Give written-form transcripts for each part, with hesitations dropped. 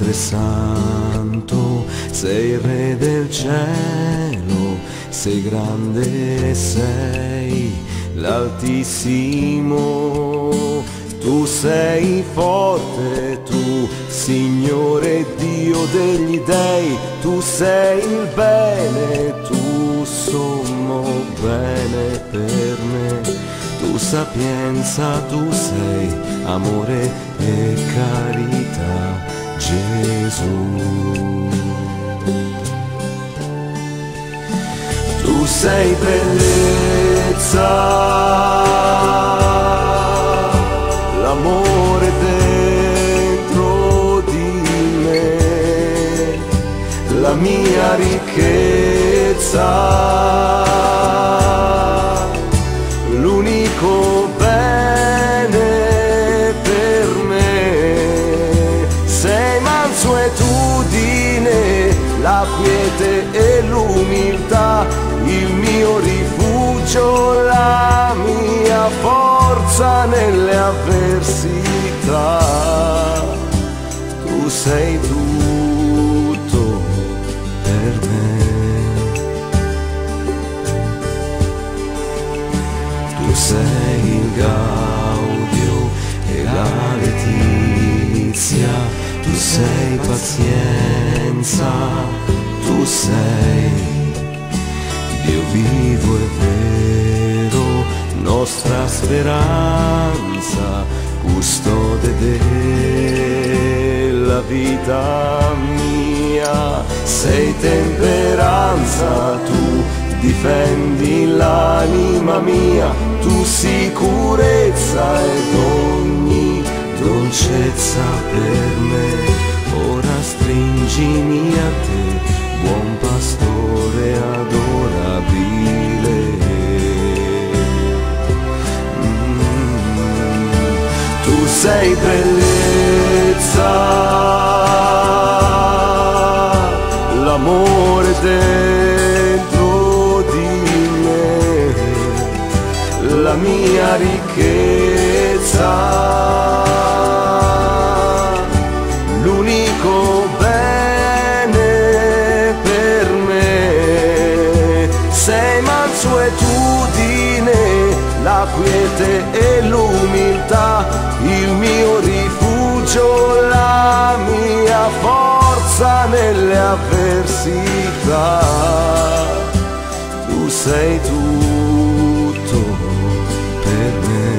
Padre Santo, sei il Re del cielo, sei grande, sei l'Altissimo. Tu sei forte, tu Signore Dio degli dei, tu sei il bene, tu sommo bene per me. Tu sapienza, tu sei amore e carità, Gesù. Tu sei bellezza, l'amore dentro di me, la mia ricchezza, l'unico bene per me. Sei mansuetudine, la quiete e l'umiltà, il mio rifugio, la mia forza nelle avversità. Tu sei tutto per me. Tu sei il Gaudio e la Letizia, tu sei pazienza, tu sei Dio vivo e vero, nostra speranza, custode della vita mia. Sei temperanza, tu difendi l'anima mia, tu sicurezza ed ogni dolcezza per me. Ora stringimi a te, buon pastore adorabile. Tu sei bellezza, l'amore dentro di me, la mia ricchezza, l'unico bene per me. Sei mansuetudine, la quiete e l'umiltà, il mio rifugio, la mia forza nelle avversità. Tu sei tutto per me.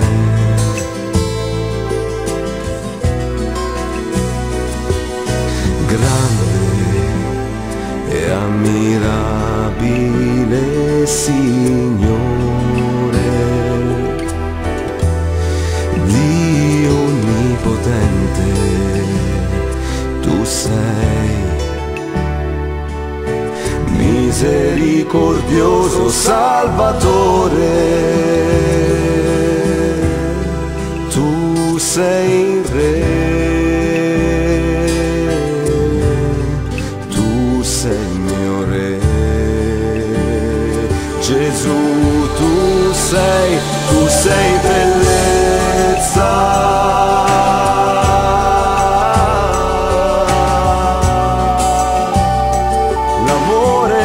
Grande e ammirabile Signore, Dio onnipotente, tu sei misericordioso Salvatore, tu sei il Re. Gesù, tu sei bellezza, l'amore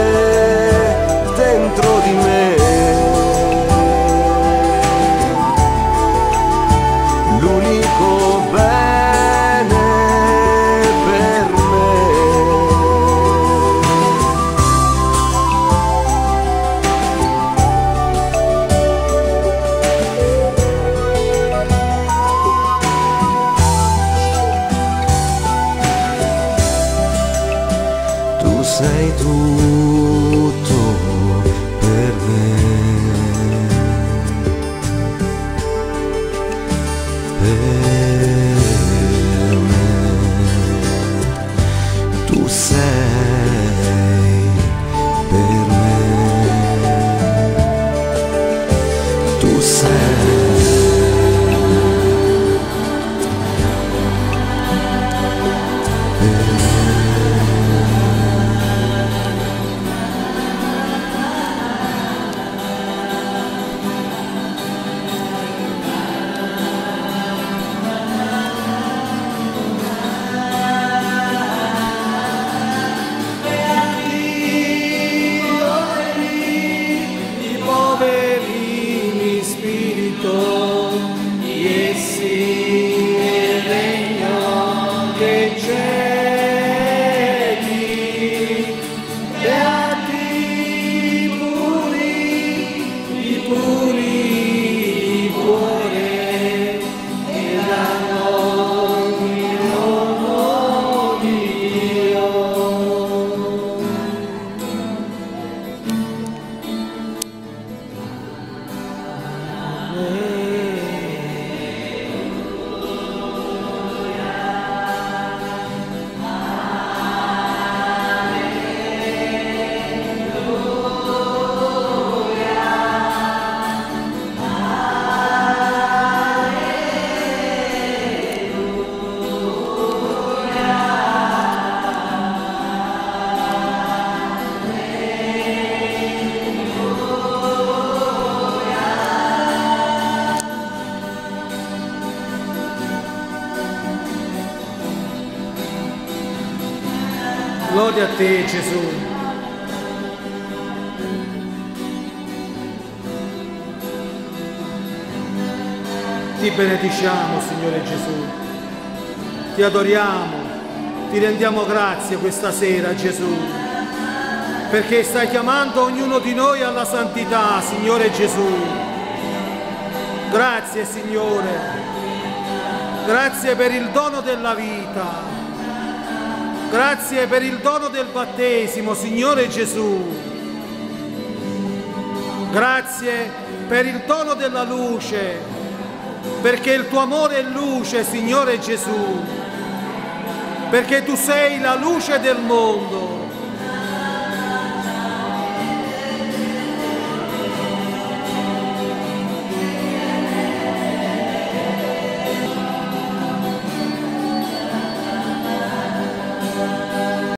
dentro di me, l'unico bene per me. Sei tutto per me, tu sei per me, tu sei. Lode a te, Gesù. Ti benediciamo, Signore Gesù. Ti adoriamo, ti rendiamo grazie questa sera, Gesù, perché stai chiamando ognuno di noi alla santità, Signore Gesù. Grazie, Signore. Grazie per il dono della vita. Grazie per il dono del battesimo, Signore Gesù. Grazie per il dono della luce, perché il tuo amore è luce, Signore Gesù, perché tu sei la luce del mondo.